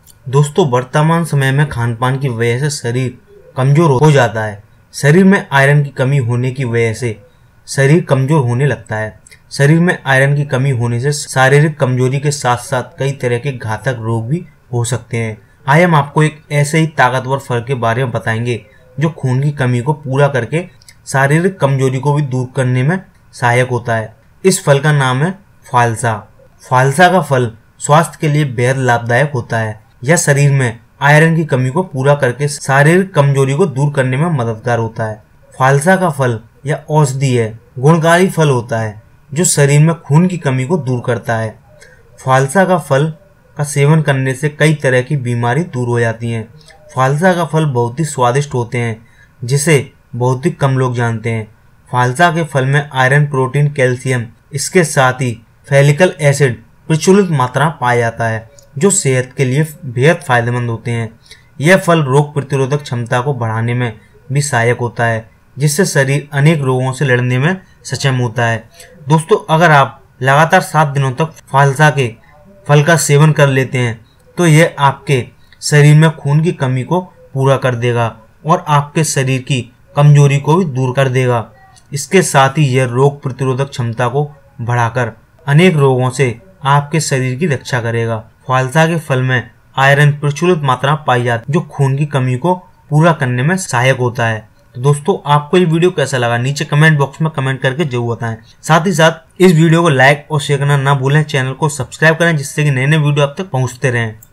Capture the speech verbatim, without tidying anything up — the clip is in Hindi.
दोस्तों, वर्तमान समय में खान पान की वजह से शरीर कमजोर हो जाता है। शरीर में आयरन की कमी होने की वजह से शरीर कमजोर होने लगता है। शरीर में आयरन की कमी होने से शारीरिक कमजोरी के साथ साथ कई तरह के घातक रोग भी हो सकते हैं। आज हम आपको एक ऐसे ही ताकतवर फल के बारे में बताएंगे जो खून की कमी को पूरा करके शारीरिक कमजोरी को भी दूर करने में सहायक होता है। इस फल का नाम है फालसा। फालसा का फल स्वास्थ्य के लिए बेहद लाभदायक होता है। यह शरीर में आयरन की कमी को पूरा करके शारीरिक कमजोरी को दूर करने में मददगार होता है। फालसा का फल यह औषधि है, गुणकारी फल होता है जो शरीर में खून की कमी को दूर करता है। फालसा का फल का सेवन करने से कई तरह की बीमारी दूर हो जाती हैं। फालसा का फल बहुत ही स्वादिष्ट होते हैं जिसे बहुत ही कम लोग जानते हैं। फालसा के फल में आयरन, प्रोटीन, कैल्शियम, इसके साथ ही फैलिकल एसिड प्रचुलित मात्रा पाया जाता है जो सेहत के लिए बेहद फायदेमंद होते हैं। यह फल रोग प्रतिरोधक क्षमता को बढ़ाने में भी सहायक होता है जिससे शरीर अनेक रोगों से लड़ने में सक्षम होता है। दोस्तों, अगर आप लगातार सात दिनों तक फालसा के फल का सेवन कर लेते हैं तो यह आपके शरीर में खून की कमी को पूरा कर देगा और आपके शरीर की कमजोरी को भी दूर कर देगा। इसके साथ ही यह रोग प्रतिरोधक क्षमता को बढ़ाकर अनेक रोगों से आपके शरीर की रक्षा करेगा। फालसा के फल में आयरन प्रचुलित मात्रा पाई जाती है जो खून की कमी को पूरा करने में सहायक होता है। तो दोस्तों, आपको ये वीडियो कैसा लगा नीचे कमेंट बॉक्स में कमेंट करके जरूर बताएं। साथ ही साथ इस वीडियो को लाइक और शेयर करना ना भूलें। चैनल को सब्सक्राइब करें जिससे कि नए नए वीडियो आप तक पहुंचते रहें।